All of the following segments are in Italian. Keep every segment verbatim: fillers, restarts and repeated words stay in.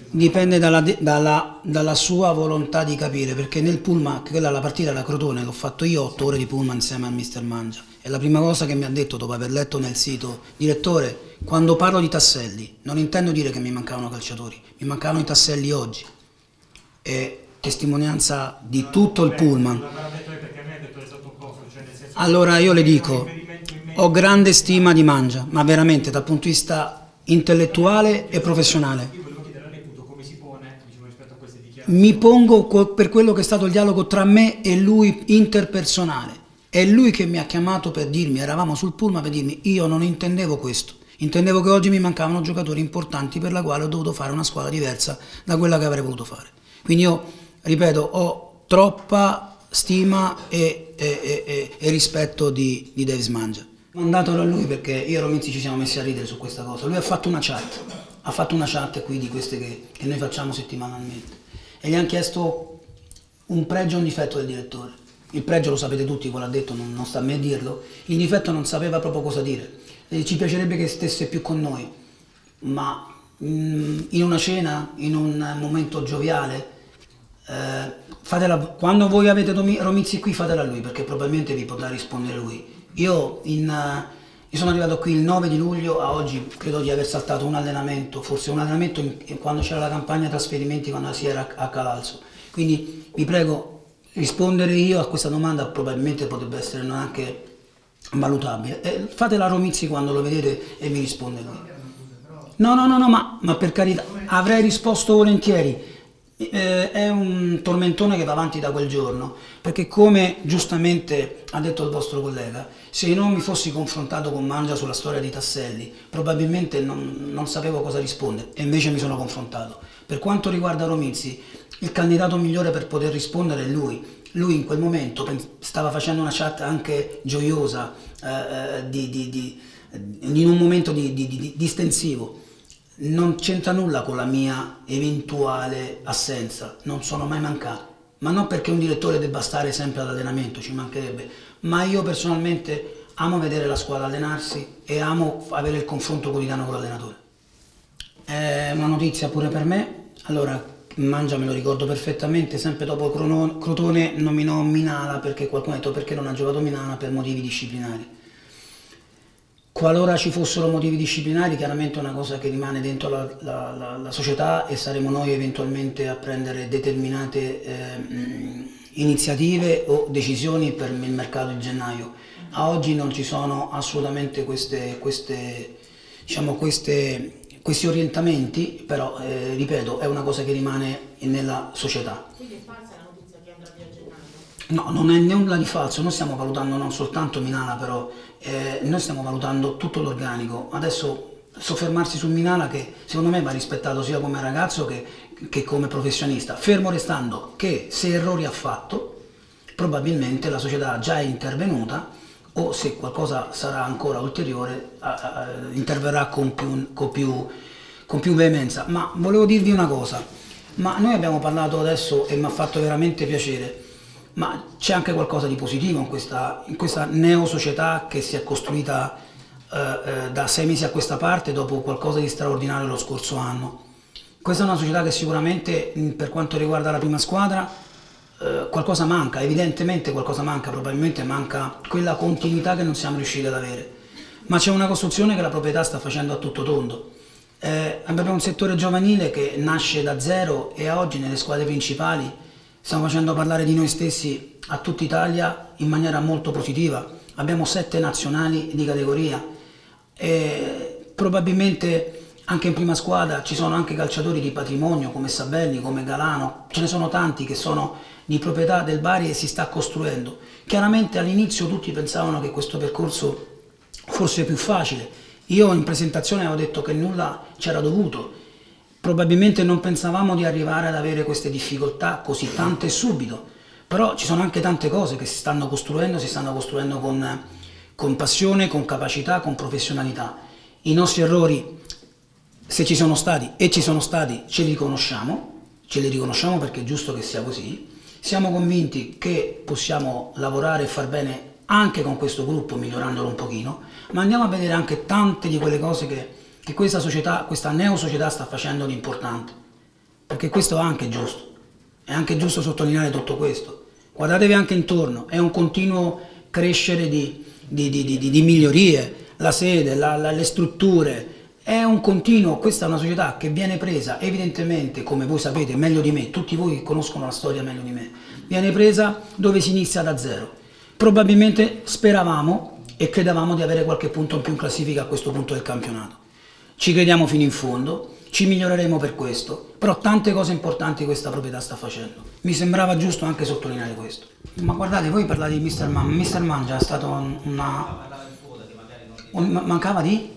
Dipende dalla, dalla- dalla sua volontà di capire, perché nel pullman, quella la partita da Crotone, l'ho fatto io otto ore di pullman insieme al mister Mangia. E la prima cosa che mi ha detto dopo aver letto nel sito, direttore, quando parlo di tasselli, non intendo dire che mi mancavano calciatori, mi mancavano i tasselli oggi. È testimonianza di No, tutto il vabbè, pullman. l'avrà detto lei perché a me ha detto esattopposto, cioè nel senso che Allora io le aveva un dico, riferimento in ho mente grande di stima di Mangia, ma veramente dal punto di vista intellettuale e professionale. io volevo chiedere a lei appunto come si pone, diciamo, rispetto a queste Mi dichiarazioni. pongo co- per quello che è stato il dialogo tra me e lui interpersonale. È lui che mi ha chiamato per dirmi, eravamo sul pullman per dirmi, io non intendevo questo. Intendevo che oggi mi mancavano giocatori importanti per la quale ho dovuto fare una squadra diversa da quella che avrei voluto fare. Quindi io, ripeto, ho troppa stima e, e- e- e- e rispetto di, di Davis Mangia. Ho mandato a lui perché io e Romizzi ci siamo messi a ridere su questa cosa. Lui ha fatto una chat, ha fatto una chat qui di queste che, che noi facciamo settimanalmente e gli hanno chiesto un pregio e un difetto del direttore. Il pregio lo sapete tutti, ve l'ha detto, non, non sta a me a dirlo. Il difetto non sapeva proprio cosa dire. E ci piacerebbe che stesse più con noi, ma mm, in una cena, in un momento gioviale, eh, fatela, quando voi avete Domi- Romizzi qui fatela a lui perché probabilmente vi potrà rispondere lui. Io, in, eh, io sono arrivato qui il nove di luglio, a oggi credo di aver saltato un allenamento, forse un allenamento in- in- quando c'era la campagna trasferimenti, quando si era a, a Calalzo. Quindi vi prego, rispondere io a questa domanda probabilmente potrebbe essere non anche valutabile. Eh, fatela a Romizzi quando lo vedete e mi risponde lui. No, no, no, no, ma, ma per carità, avrei risposto volentieri. Eh, è un tormentone che va avanti da quel giorno, perché come giustamente ha detto il vostro collega, se io non mi fossi confrontato con Mangia sulla storia di Tasselli, probabilmente non, non sapevo cosa rispondere e invece mi sono confrontato. Per quanto riguarda Romizzi, il candidato migliore per poter rispondere è lui. Lui in quel momento pens- stava facendo una chat anche gioiosa, eh, eh, di, di- di- in un momento di, di- di- distensivo. Non c'entra nulla con la mia eventuale assenza, non sono mai mancato. Ma non perché un direttore debba stare sempre all'allenamento, ci mancherebbe, ma io personalmente amo vedere la squadra allenarsi e amo avere il confronto quotidiano con l'allenatore. È una notizia pure per me, allora Mangia me lo ricordo perfettamente, sempre dopo Crono- Crotone nominò Minala perché qualcuno ha detto perché non ha giocato Minala per motivi disciplinari. Qualora ci fossero motivi disciplinari, chiaramente è una cosa che rimane dentro la, la- la- la società e saremo noi eventualmente a prendere determinate ehm, iniziative o decisioni per il mercato di gennaio. A oggi non ci sono assolutamente queste, queste, diciamo, queste- questi orientamenti, però eh, ripeto, è una cosa che rimane nella società. Quindi è falsa la notizia che andrà via a gennaio? No, non è nulla di falso, noi stiamo valutando non soltanto Minala però, eh, noi stiamo valutando tutto l'organico. Adesso soffermarsi su Minala che secondo me va rispettato sia come ragazzo che, che come professionista, fermo restando che se errori ha fatto, probabilmente la società già è intervenuta o se qualcosa sarà ancora ulteriore a- a- interverrà con più, con più- con più veemenza. Ma volevo dirvi una cosa, ma noi abbiamo parlato adesso e mi ha fatto veramente piacere, ma c'è anche qualcosa di positivo in questa, in questa neo-società che si è costruita eh, eh, da sei mesi a questa parte dopo qualcosa di straordinario lo scorso anno. Questa è una società che sicuramente mh, per quanto riguarda la prima squadra eh, qualcosa manca, evidentemente qualcosa manca, probabilmente manca quella continuità che non siamo riusciti ad avere. Ma c'è una costruzione che la proprietà sta facendo a tutto tondo. Eh, abbiamo un settore giovanile che nasce da zero e a oggi nelle squadre principali stiamo facendo parlare di noi stessi a tutta Italia in maniera molto positiva. Abbiamo sette nazionali di categoria e probabilmente anche in prima squadra ci sono anche calciatori di patrimonio come Sabelli, come Galano, ce ne sono tanti che sono di proprietà del Bari e si sta costruendo. Chiaramente all'inizio tutti pensavano che questo percorso fosse più facile. Io in presentazione avevo detto che nulla c'era dovuto, probabilmente non pensavamo di arrivare ad avere queste difficoltà così tante e subito, però ci sono anche tante cose che si stanno costruendo, si stanno costruendo con, con passione, con capacità, con professionalità. I nostri errori, se ci sono stati e ci sono stati, ce li riconosciamo, ce li riconosciamo perché è giusto che sia così. Siamo convinti che possiamo lavorare e far bene anche con questo gruppo, migliorandolo un pochino, ma andiamo a vedere anche tante di quelle cose che, che questa società, questa neo società sta facendo di importante. perché questo è anche giusto, è anche giusto sottolineare tutto questo. Guardatevi anche intorno, è un continuo crescere di, di, di, di, di migliorie, la sede, la, la, le strutture, è un continuo, questa è una società che viene presa evidentemente, come voi sapete meglio di me, tutti voi conoscono la storia meglio di me, viene presa dove si inizia da zero. Probabilmente speravamo e credevamo di avere qualche punto in più in classifica a questo punto del campionato. Ci crediamo fino in fondo, ci miglioreremo per questo, però tante cose importanti questa proprietà sta facendo. Mi sembrava giusto anche sottolineare questo. Ma guardate, voi parlate di mister Man, mister Man già è stato una... Un, mancava di?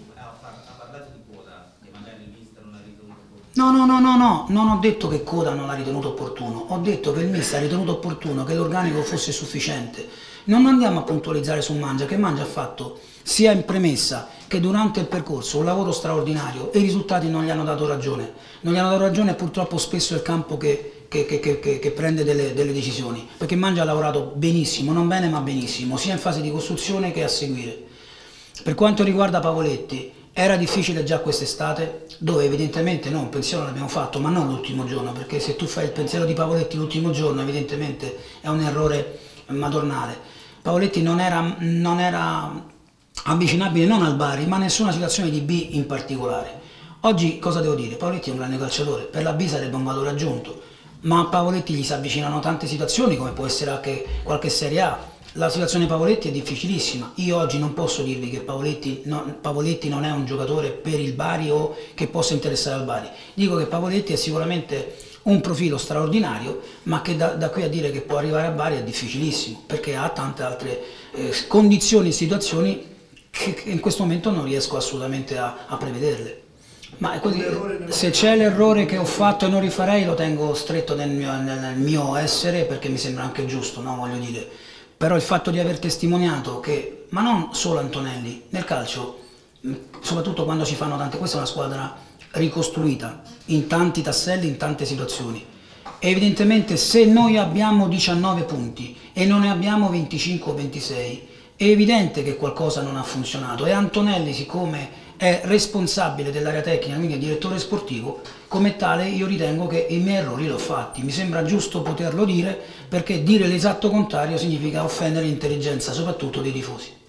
No, no, no, no, no, non ho detto che Coda non l'ha ritenuto opportuno, ho detto che il mister ha ritenuto opportuno che l'organico fosse sufficiente. Non andiamo a puntualizzare su Mangia, che Mangia ha fatto sia in premessa che durante il percorso un lavoro straordinario e i risultati non gli hanno dato ragione. Non gli hanno dato ragione, purtroppo spesso è il campo che, che, che, che, che prende delle, delle decisioni, perché Mangia ha lavorato benissimo, non bene ma benissimo, sia in fase di costruzione che a seguire. Per quanto riguarda Pavoletti, era difficile già quest'estate, dove evidentemente noi un pensiero l'abbiamo fatto, ma non l'ultimo giorno, perché se tu fai il pensiero di Pavoletti l'ultimo giorno evidentemente è un errore madornale. Pavoletti non era, non era avvicinabile non al Bari, ma a nessuna situazione di B in particolare. Oggi cosa devo dire? Pavoletti è un grande calciatore, per la B sarebbe un valore aggiunto, ma a Pavoletti gli si avvicinano tante situazioni, come può essere anche qualche Serie A. La situazione Pavoletti è difficilissima. Io oggi non posso dirvi che Pavoletti, no, Pavoletti non è un giocatore per il Bari o che possa interessare al Bari. Dico che Pavoletti è sicuramente un profilo straordinario, ma che da, da qui a dire che può arrivare a Bari è difficilissimo, perché ha tante altre eh, condizioni e situazioni che, che in questo momento non riesco assolutamente a, a prevederle. Ma così, se c'è l'errore che ho fatto e non rifarei, lo tengo stretto nel mio, nel mio essere, perché mi sembra anche giusto, no? Voglio dire. Però il fatto di aver testimoniato che, ma non solo Antonelli, nel calcio, soprattutto quando si fanno tante, questa è una squadra ricostruita in tanti tasselli, in tante situazioni. Evidentemente se noi abbiamo diciannove punti e non ne abbiamo venticinque o ventisei, è evidente che qualcosa non ha funzionato e Antonelli, siccome è responsabile dell'area tecnica, quindi è direttore sportivo, come tale io ritengo che i miei errori li ho fatti. Mi sembra giusto poterlo dire, perché dire l'esatto contrario significa offendere l'intelligenza soprattutto dei tifosi.